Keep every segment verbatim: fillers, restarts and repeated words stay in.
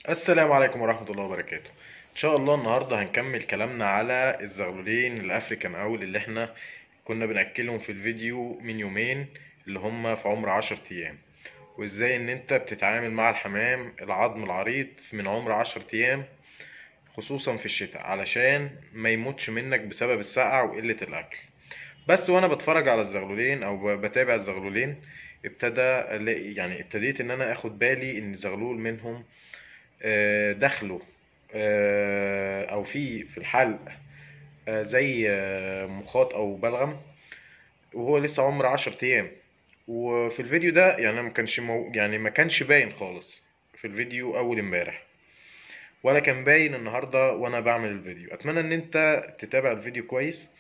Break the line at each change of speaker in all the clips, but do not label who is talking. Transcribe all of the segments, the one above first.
السلام عليكم ورحمة الله وبركاته. ان شاء الله النهاردة هنكمل كلامنا على الزغلولين الافريكان اول اللي احنا كنا بنأكلهم في الفيديو من يومين، اللي هم في عمر عشر ايام، وازاي ان انت بتتعامل مع الحمام العظم العريض من عمر عشر ايام، خصوصا في الشتاء، علشان ما يموتش منك بسبب السقع وقلة الاكل. بس وانا بتفرج على الزغلولين او ب- بتابع الزغلولين، ابتدى الاقي يعني ابتديت ان انا اخد بالي ان زغلول منهم آه، دخله آه، او في في الحلق آه، زي آه، مخاط او بلغم، وهو لسه عمره عشر ايام. وفي الفيديو ده يعني ما كانش مو يعني ما كانش باين خالص في الفيديو اول امبارح، ولا كان باين النهارده وانا بعمل الفيديو. اتمنى ان انت تتابع الفيديو كويس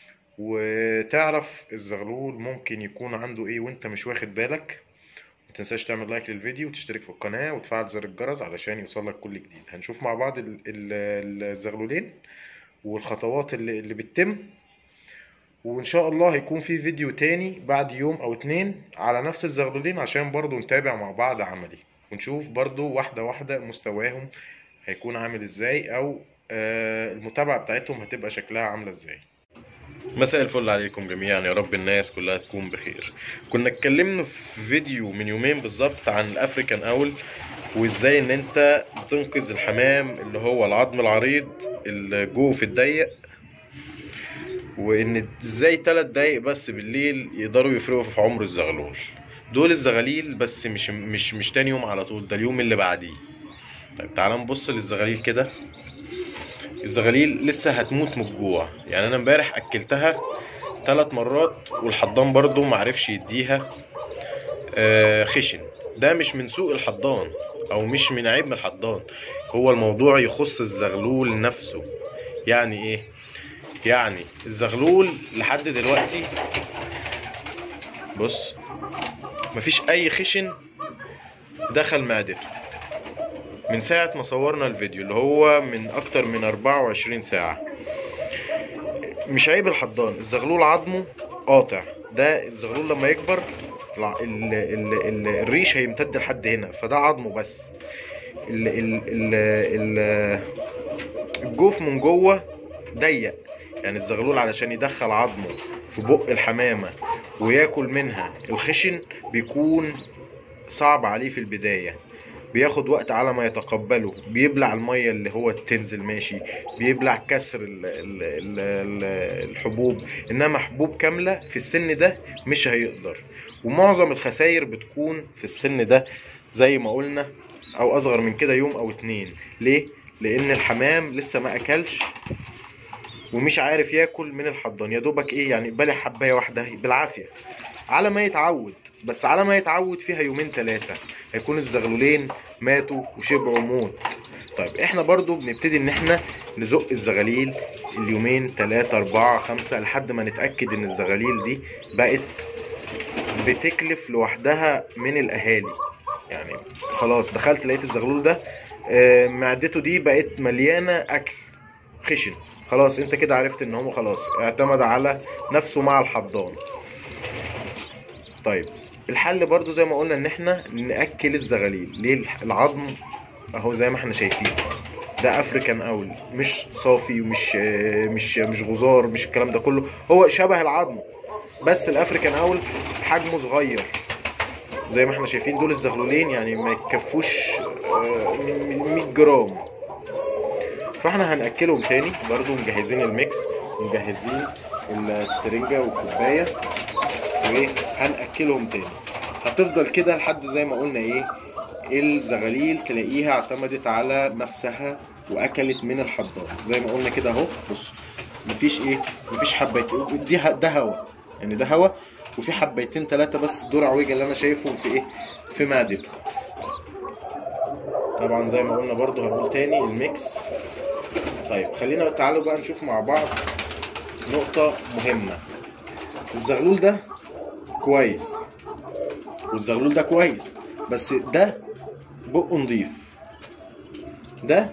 وتعرف الزغلول ممكن يكون عنده ايه وانت مش واخد بالك. متنساش تعمل لايك للفيديو وتشترك في القناة وتفعل زر الجرس علشان يوصلك كل جديد. هنشوف مع بعض ال- ال- الزغلولين والخطوات اللي, اللي بتتم، وان شاء الله هيكون في فيديو تاني بعد يوم او اتنين على نفس الزغلولين عشان برضو نتابع مع بعض عملي، ونشوف برضو واحدة واحدة مستواهم هيكون عامل ازاي، او آه، المتابعة بتاعتهم هتبقى شكلها عاملة ازاي. مساء الفل عليكم جميعا، يا رب الناس كلها تكون بخير. كنا اتكلمنا في فيديو من يومين بالظبط عن الافريكان اول، وازاي ان انت بتنقذ الحمام اللي هو العظم العريض الجوف الضيق، وان ازاي تلات دقايق بس بالليل يقدروا يفرقوا في عمر الزغلول. دول الزغاليل، بس مش مش مش تاني يوم على طول، ده اليوم اللي بعديه. طيب تعال نبص للزغاليل كده. الزغاليل لسه هتموت من الجوع، يعني انا امبارح اكلتها ثلاث مرات، والحضان برضو معرفش يديها آه، خشن. ده مش من سوء الحضان او مش من عيب من الحضان، هو الموضوع يخص الزغلول نفسه. يعني ايه؟ يعني الزغلول لحد دلوقتي، بص، مفيش اي خشن دخل معدته من ساعة ما صورنا الفيديو، اللي هو من اكتر من اربعة وعشرين ساعة. مش عيب الحضان، الزغلول عظمه قاطع. ده الزغلول لما يكبر الع- ال ال ال الريش هيمتد لحد هنا، فده عظمه بس. ال ال ال ال الجوف من جوه ضيق، يعني الزغلول علشان يدخل عظمه في بق الحمامة وياكل منها الخشن بيكون صعب عليه في البداية، بياخد وقت على ما يتقبله. بيبلع المية اللي هو تنزل ماشي، بيبلع كسر ال ال ال ال الحبوب، انما حبوب كاملة في السن ده مش هيقدر. ومعظم الخسائر بتكون في السن ده زي ما قلنا، او اصغر من كده يوم او اتنين. ليه؟ لان الحمام لسه ما اكلش ومش عارف ياكل من الحضان، يا دوبك ايه يعني بلع حبايه واحده بالعافيه على ما يتعود. بس على ما يتعود فيها يومين ثلاثه هيكون الزغلولين ماتوا وشبعوا موت. طيب احنا برضو بنبتدي ان احنا نزق الزغاليل اليومين ثلاثة أربعة خمسة لحد ما نتأكد إن الزغاليل دي بقت بتكلف لوحدها من الأهالي. يعني خلاص دخلت لقيت الزغلول ده آه، معدته دي بقت مليانة أكل خشن، خلاص انت كده عرفت ان هو خلاص اعتمد على نفسه مع الحضان. طيب الحل برضو زي ما قلنا ان احنا ناكل الزغاليل. ليه؟ العظم اهو زي ما احنا شايفين، ده افريكان اول، مش صافي ومش مش مش غزار، مش الكلام ده كله، هو شبه العظم، بس الافريكان اول حجمه صغير زي ما احنا شايفين. دول الزغلولين يعني ما يكفوش آه، مية جرام. فاحنا هنأكلهم تاني، برضو مجهزين الميكس ومجهزين السرنجة والكوباية، وهنأكلهم تاني. هتفضل كده لحد زي ما قلنا ايه، الزغاليل تلاقيها اعتمدت على نفسها واكلت من الحضان زي ما قلنا كده اهو. بص، مفيش ايه، مفيش حبيتين، دي ه- ده هوا، يعني ده هوا، وفي حبيتين ثلاثة بس دور عويجة اللي انا شايفهم في ايه، في معدته. طبعا زي ما قلنا برضو هنقول تاني الميكس. طيب خلينا تعالوا بقى نشوف مع بعض نقطة مهمة. الزغلول ده كويس والزغلول ده كويس، بس ده بقه نضيف، ده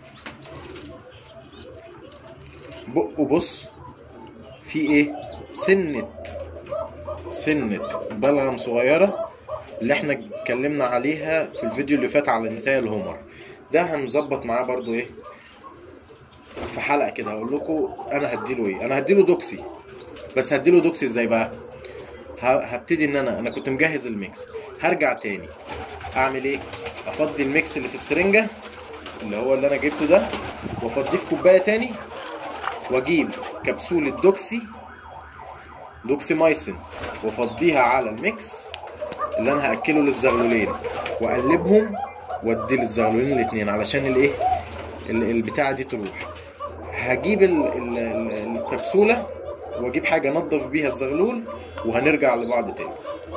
بقه بص في ايه، سنة سنة بلغم صغيرة اللي احنا اتكلمنا عليها في الفيديو اللي فات على نتاية الهومر. ده هنظبط معاه برضو ايه في حلقه كده، هقول لكم انا هديله ايه. انا هديله دوكسي، بس هديله دوكسي ازاي بقى؟ هبتدي ان انا انا كنت مجهز الميكس، هرجع تاني اعمل ايه؟ افضي الميكس اللي في السرنجه اللي هو اللي انا جبته ده، وافضيه في كوبايه تاني، واجيب كبسوله دوكسي دوكسي مايسين وافضيها على الميكس اللي انا هاكله للزغلولين، واقلبهم وادي للزغلولين الاثنين علشان الايه البتاعه دي تروح. هجيب الكبسوله واجيب حاجه انضف بيها الزغلول، وهنرجع لبعض تاني.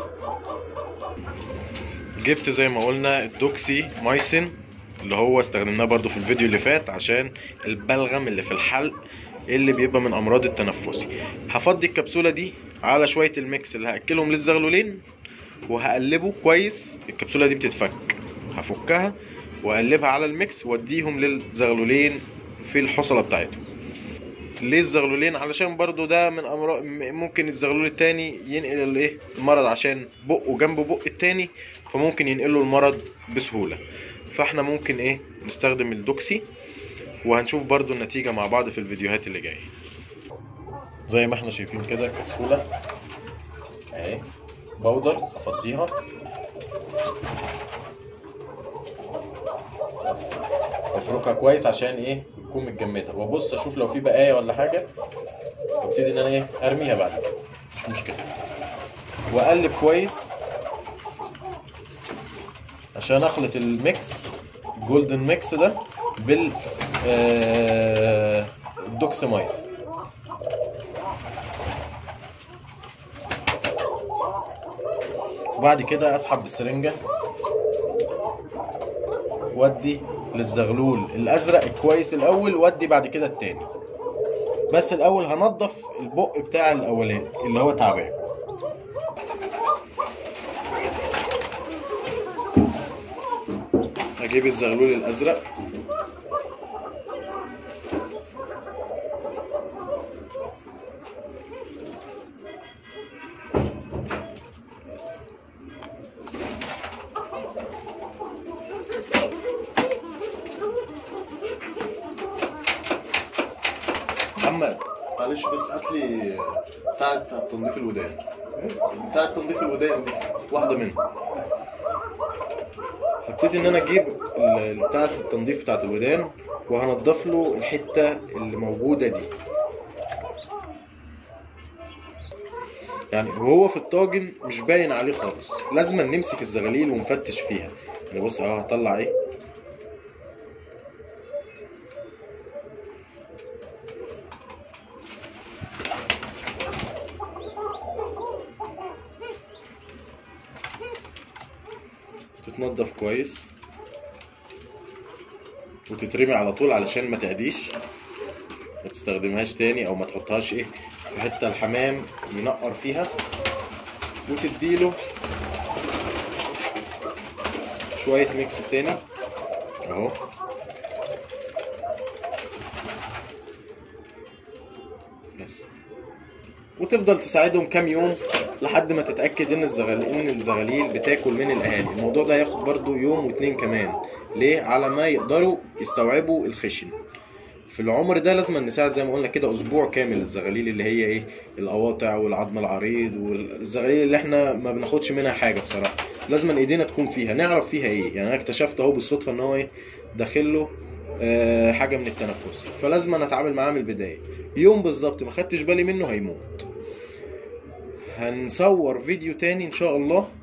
جبت زي ما قلنا الدوكسي مايسين اللي هو استخدمناه برضو في الفيديو اللي فات عشان البلغم اللي في الحلق اللي بيبقى من امراض التنفسي. هفضي الكبسوله دي على شويه الميكس اللي هاكلهم للزغلولين، وهقلبه كويس. الكبسوله دي بتتفك، هفكها واقلبها على الميكس واديهم للزغلولين في الحصله بتاعتهم. ليه الزغلولين؟ علشان برضو ده من امراض ممكن الزغلول التاني ينقل الايه المرض، عشان بقه جنب بق التاني فممكن ينقله المرض بسهوله. فاحنا ممكن ايه نستخدم الدوكسي، وهنشوف برضو النتيجه مع بعض في الفيديوهات اللي جايه. زي ما احنا شايفين كده كبسوله اهي بودر، افضيها بس وافركها كويس عشان ايه تكون متجمده، وابص اشوف لو في بقايا ولا حاجه، وابتدي ان انا ايه ارميها بعد كده مش مشكله، واقلب كويس عشان اخلط الميكس جولدن ميكس ده بال آه الدوكسي مايسين. وبعد كده اسحب بالسرنجه وادي للزغلول الازرق الكويس الاول، وادي بعد كده التاني. بس الاول هنضف البق بتاع الاولاني اللي هو تعبان. هجيب الزغلول الازرق محمد معلش بس هات لي بتاعة تنظيف الودان، بتاعة تنظيف الودان دي واحدة منها. هبتدي ان انا اجيب بتاعة التنظيف بتاعة الودان وهنضف له الحتة اللي موجودة دي، يعني وهو في الطاجن مش باين عليه خالص. لازم نمسك الزغاليل ونفتش فيها. يعني بص اهو هطلع ايه تتنضف كويس وتترمي على طول علشان ما تعديش، ما تستخدمهاش تاني او ما تحطهاش ايه في حته الحمام ينقر فيها. وتديله شويه ميكس تاني اهو، بس وتفضل تساعدهم كام يوم لحد ما تتاكد ان الزغاليل ان الزغاليل بتاكل من الاهالي. الموضوع ده هياخد برضو يوم واتنين كمان، ليه؟ على ما يقدروا يستوعبوا الخشن. في العمر ده لازم نساعد زي ما قلنا كده اسبوع كامل الزغاليل اللي هي ايه القواطع والعظم العريض والزغاليل اللي احنا ما بناخدش منها حاجه بصراحه. لازم ايدينا تكون فيها نعرف فيها ايه. يعني انا اكتشفت اهو بالصدفه ان هو ايه داخل له آه حاجه من التنفس، فلازم انا اتعامل معاه من البدايه. يوم بالظبط ما خدتش بالي منه هيموت. هنصور فيديو تاني ان شاء الله